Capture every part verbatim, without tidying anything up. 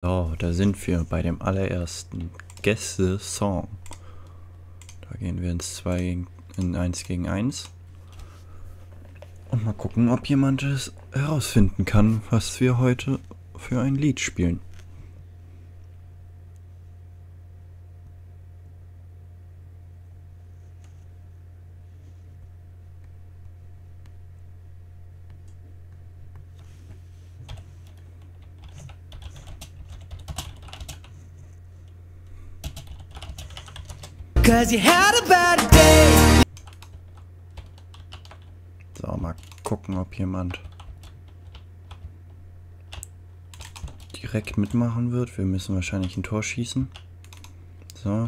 So, da sind wir bei dem allerersten Gäste-Song. Da gehen wir ins zwei in eins gegen eins. Und mal gucken, ob jemand es herausfinden kann, was wir heute für ein Lied spielen. Cause you had a bad day. So, mal gucken, ob jemand direkt mitmachen wird. Wir müssen wahrscheinlich ein Tor schießen. So.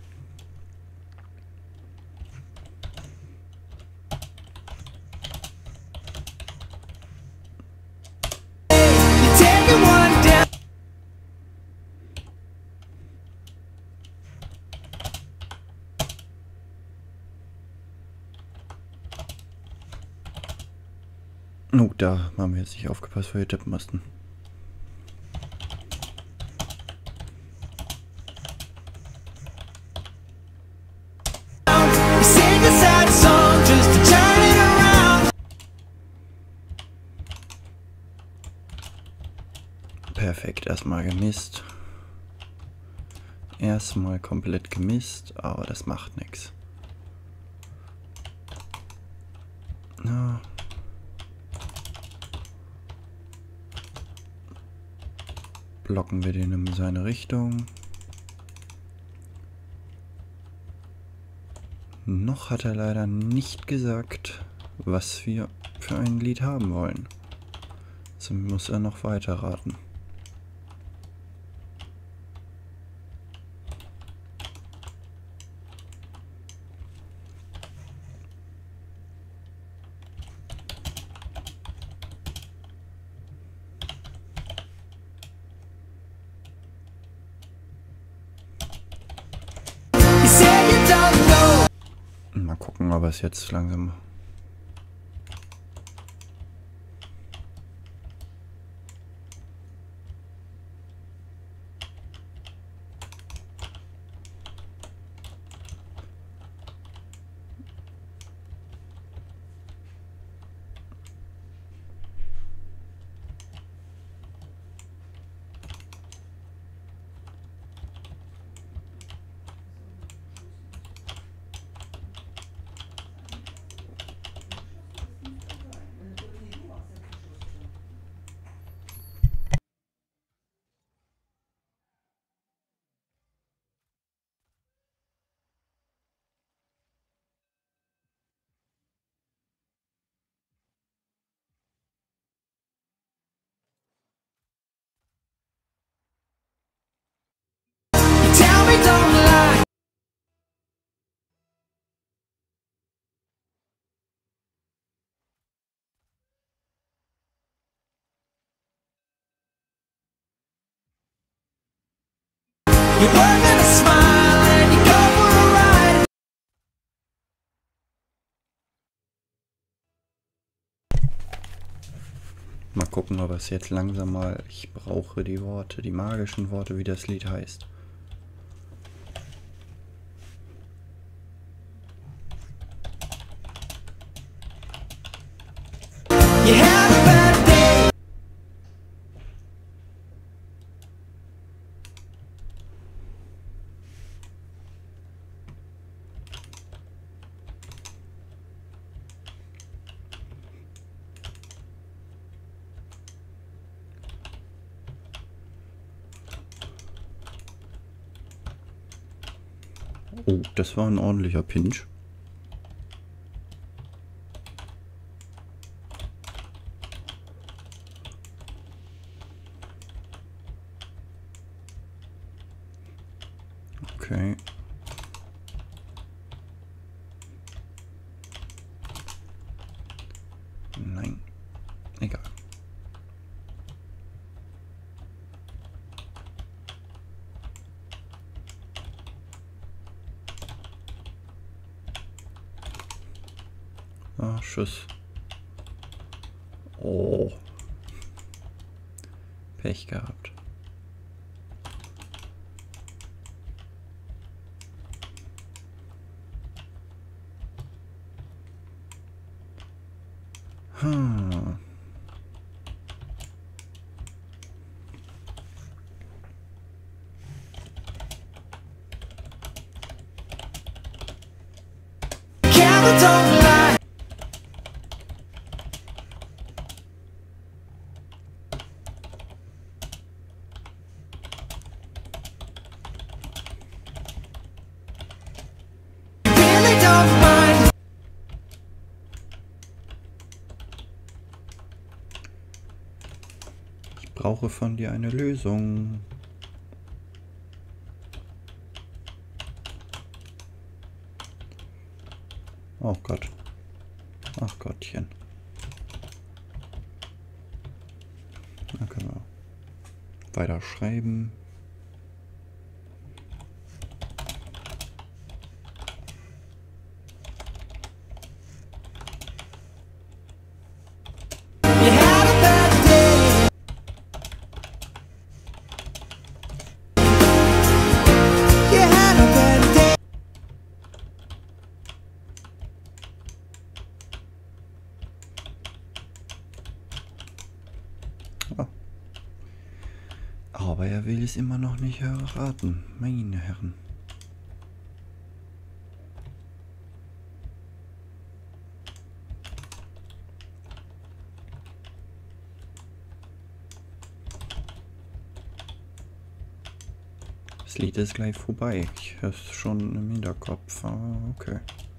Oh, da haben wir jetzt nicht aufgepasst, weil wir tippen mussten. Perfekt, erstmal gemisst. Erstmal komplett gemisst, aber das macht nichts. Ja. Blocken wir den in seine Richtung. Noch hat er leider nicht gesagt, was wir für ein Lied haben wollen. So muss er noch weiter raten. Mal gucken, ob es jetzt langsam... Mal gucken, ob es jetzt langsam mal... Ich brauche die Worte, die magischen Worte, wie das Lied heißt. Oh, das war ein ordentlicher Pinch. Okay. Nein. Egal. Ah, Schuss. Oh. Pech gehabt. Hm. Camera don't lie. You really don't mind. Ich brauche von dir eine Lösung. Oh Gott. Ach Gottchen. Dann können wir weiter schreiben. You had a bad day. You had a bad day. Oh. Aber er will es immer noch nicht erraten, meine Herren. Das Lied ist gleich vorbei. Ich höre es schon im Hinterkopf. Ah, okay.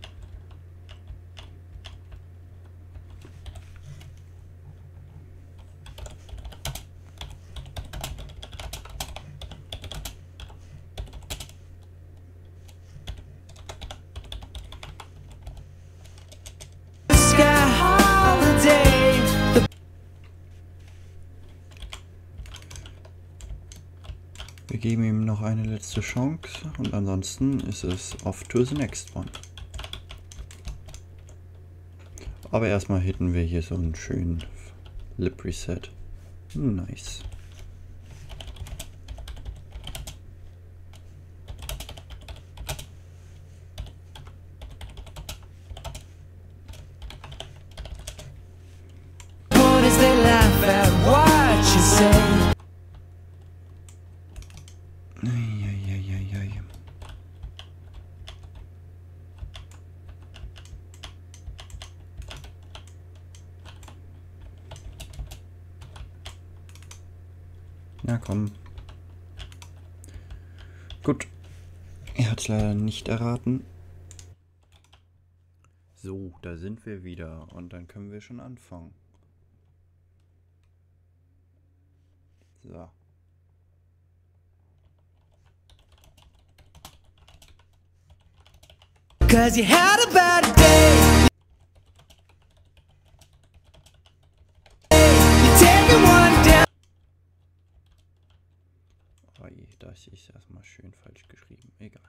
The sky holiday. The Wir geben ihm noch eine letzte Chance und ansonsten ist es off to the next one. Aber erstmal hitten wir hier so einen schönen Lip Reset. Nice. boys they laugh at what you say. Eieieiei. Na komm. Gut. Er hat es leider nicht erraten. So, da sind wir wieder und dann können wir schon anfangen. So. Cause you had a bad day. You're taking one down. Oh je, das ist erstmal schön falsch geschrieben. Egal.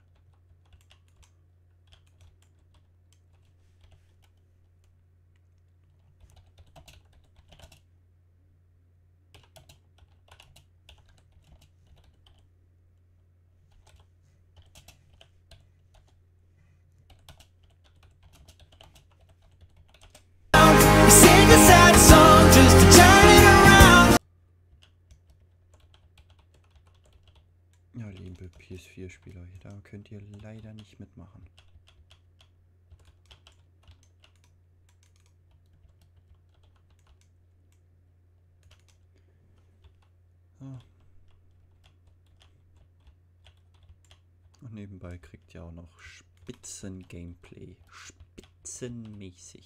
We sing a sad song just to turn it around. Ja, liebe P S vier Spieler, da könnt ihr leider nicht mitmachen. So. Und nebenbei kriegt ihr auch noch Spitzen-Gameplay. Spitzenmäßig.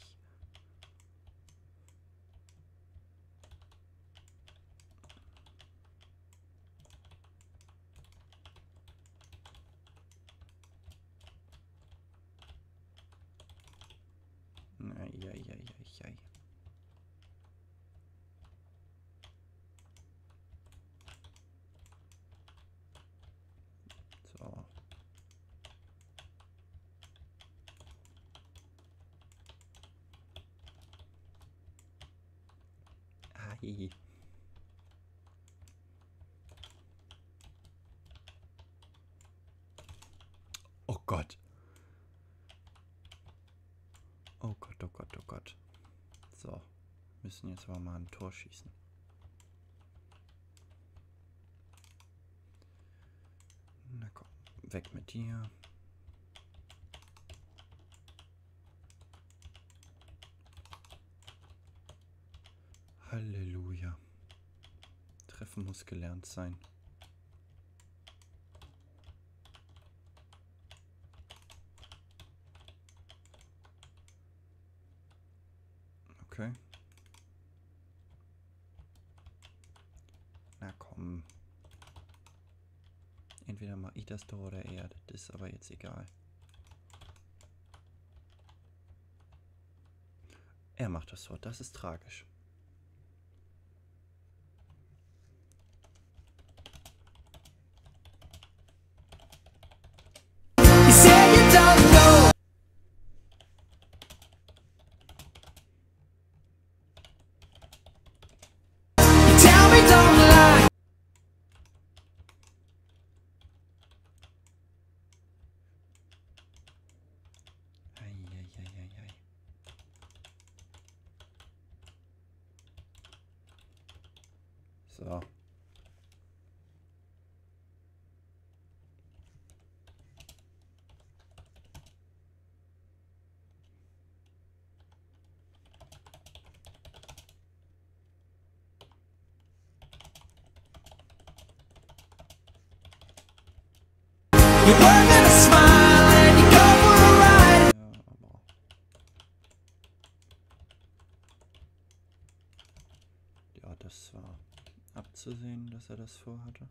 Eieieiei. So. Ai. Oh Gott. Oh Gott, oh Gott, oh Gott. So. müssen jetzt aber mal ein Tor schießen. Na komm, weg mit dir. Halleluja. Treffen muss gelernt sein. Okay. Na komm. Entweder mache ich das Tor oder er. Das ist aber jetzt egal. Er macht das Tor. Das ist tragisch. You said you don't know. You tell me don't lie. Eieieiei. So. You were gonna smile and you go for a ride. Ja, aber. Ja, das war abzusehen, dass er das vorhatte.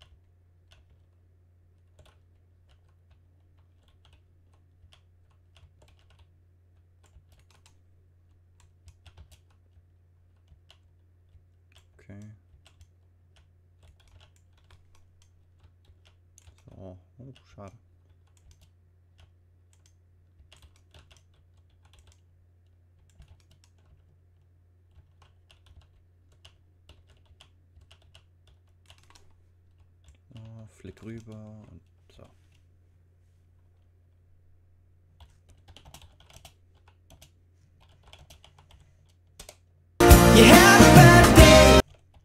Okay. So, oh, schade. So, flick rüber und so. You had a bad day.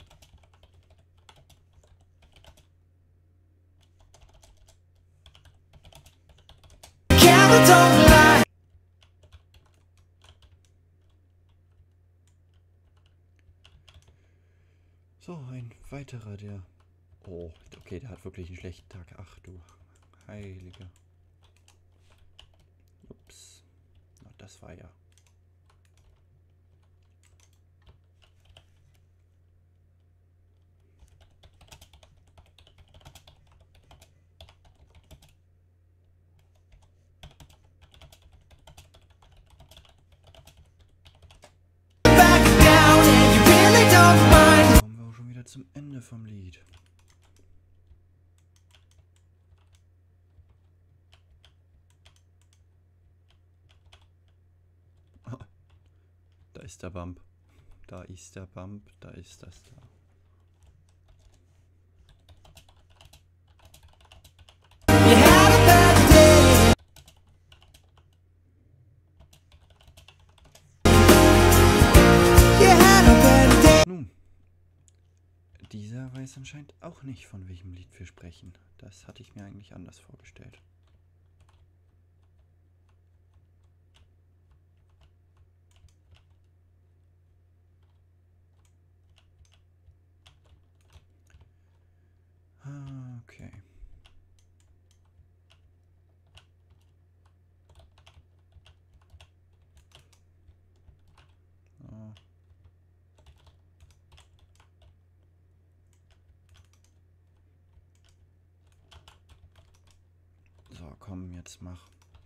Camera don't lie. So, ein weiterer, der... Oh, okay, der hat wirklich einen schlechten Tag. Ach du Heilige. Ups. Na, das war ja... Back down and you really don't mind. Kommen wir auch schon wieder zum Ende vom Lied. Da ist der Bump. Da ist der Bump. Da ist das da. You had a bad day. You had a bad day. Nun, dieser weiß anscheinend auch nicht, von welchem Lied wir sprechen. Das hatte ich mir eigentlich anders vorgestellt. Ah, okay. So. So, komm, jetzt mach.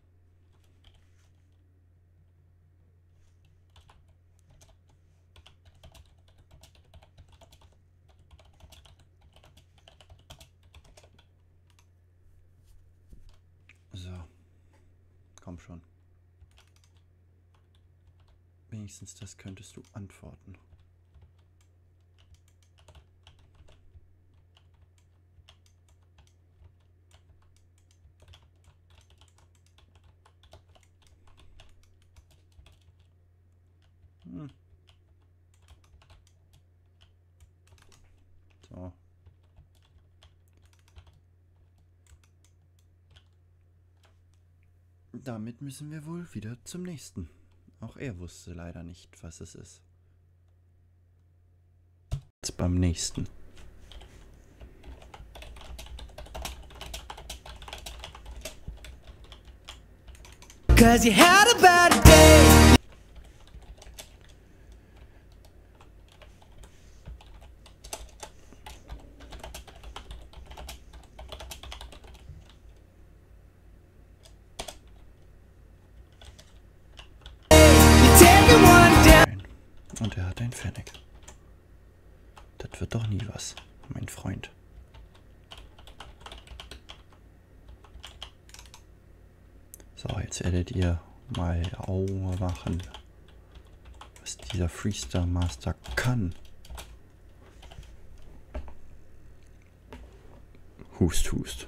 So, komm schon. Wenigstens das könntest du antworten. Hm. damit müssen wir wohl wieder zum nächsten. Auch er wusste leider nicht, was es ist. Jetzt beim nächsten. Cause you had a bad day. You take it one down. Und er hat ein Pfennig. Das wird doch nie was, mein Freund. So, jetzt werdet ihr mal Augen machen, was dieser Freestyle Master kann. Hust, hust.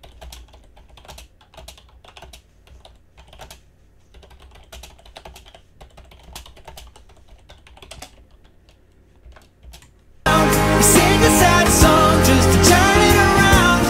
We sing a sad song just to turn it around.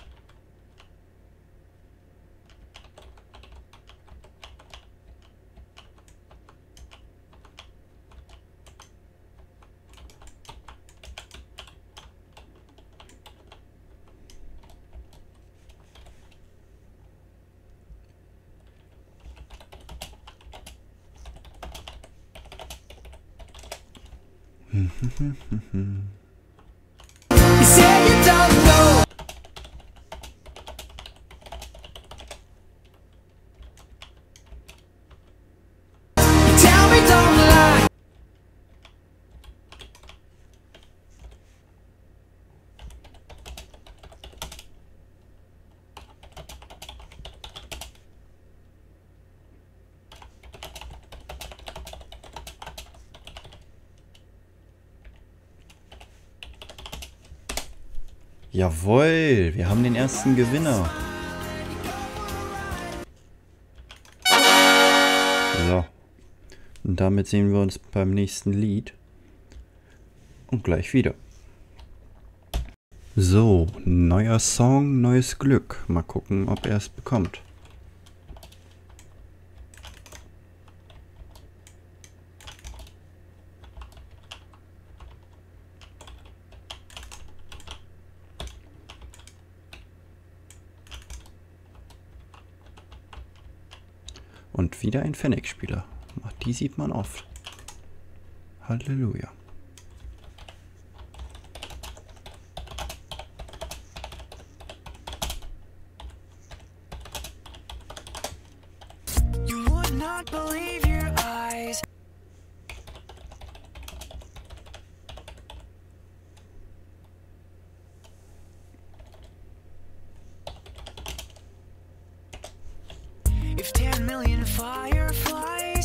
You say you don't know. You tell me don't lie. Jawohl, wir haben den ersten Gewinner. So. Und damit sehen wir uns beim nächsten Lied. Und gleich wieder. So, neuer Song, neues Glück. Mal gucken, ob er es bekommt. Und wieder ein Pfennigspieler. Die sieht man oft. Halleluja. You would not believe your eyes. If ten million fireflies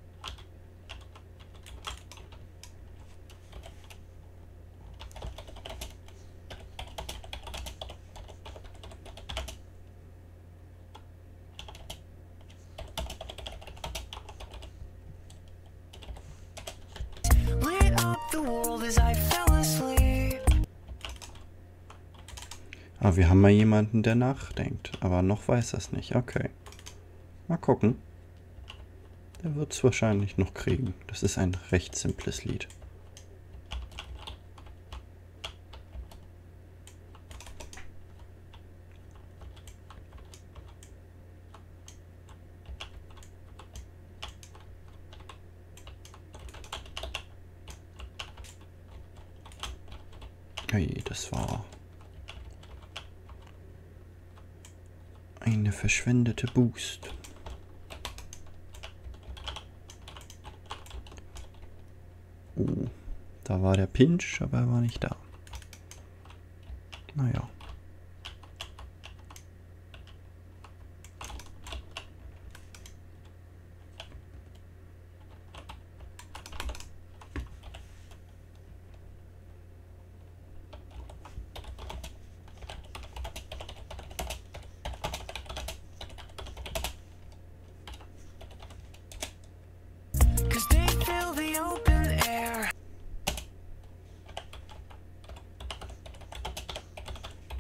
lit up the world as I fell asleep. Ah, wir haben mal jemanden, der nachdenkt. Aber noch weiß er es nicht. Okay. Mal gucken. Der wird es wahrscheinlich noch kriegen. Das ist ein recht simples Lied. Hey, das war eine verschwendete Boost. Oh, da war der Pinch, aber er war nicht da. Naja. Cause they fill the open air.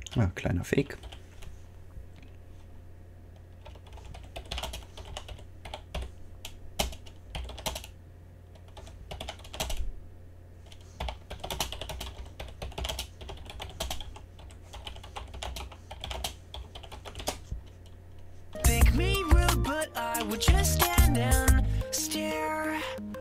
Ah, kleiner Fake. Think me rude, but I would just stand and stare.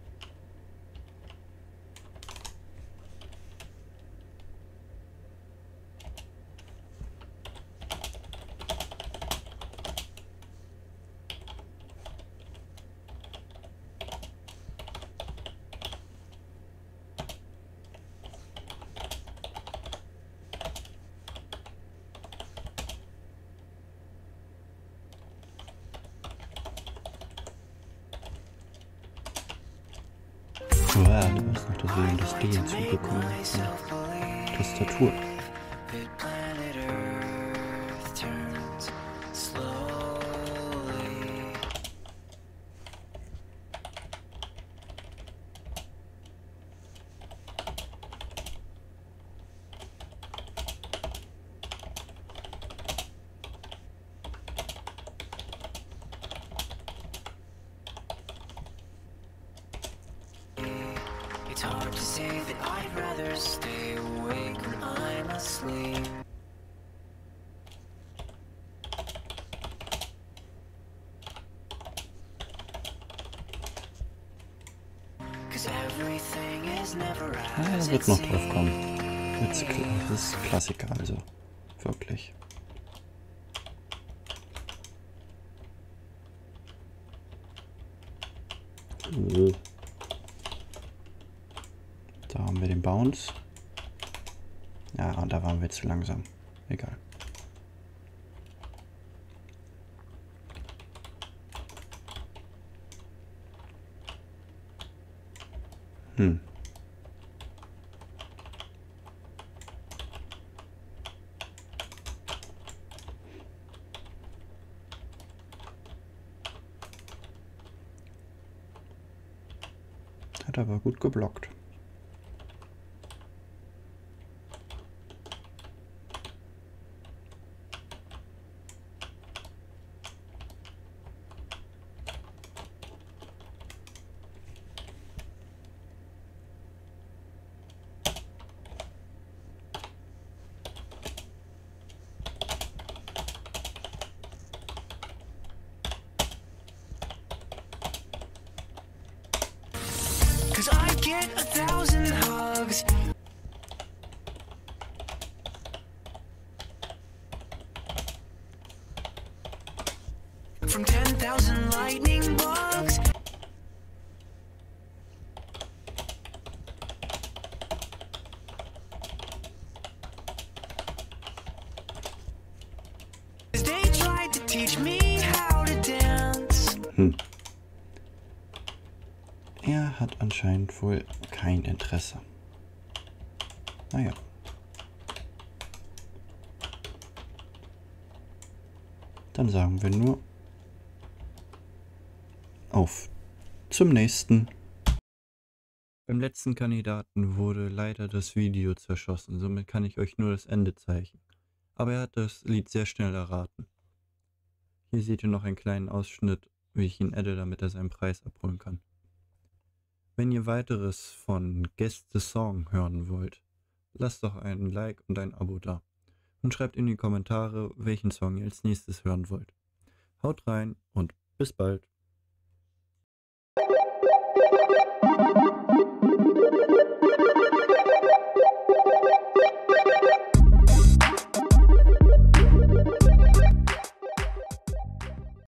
Wow, du hast noch das Willen, das D hinzubekommen. Tastatur. Planet Earth turns slowly. It's hard to say that I'd rather stay awake when I'm asleep. Cause everything is never Ah, as da wird it noch drauf kommen. seems. Jetzt, das ist Klassiker, also. Wirklich. Oh. Da haben wir den Bounce. Ja, und da waren wir zu langsam. Egal. Hm. Hat aber gut geblockt. Cause I get a thousand hugs. From ten thousand lightning bugs. They tried to teach me how to dance. Hm. Er hat anscheinend wohl kein Interesse. Naja. Dann sagen wir nur auf zum nächsten. Beim letzten Kandidaten wurde leider das Video zerschossen, somit kann ich euch nur das Ende zeigen. Aber er hat das Lied sehr schnell erraten. Hier seht ihr noch einen kleinen Ausschnitt, wie ich ihn adde, damit er seinen Preis abholen kann. Wenn ihr weiteres von Guess the Song hören wollt, lasst doch einen Like und ein Abo da. Und schreibt in die Kommentare, welchen Song ihr als nächstes hören wollt. Haut rein und bis bald.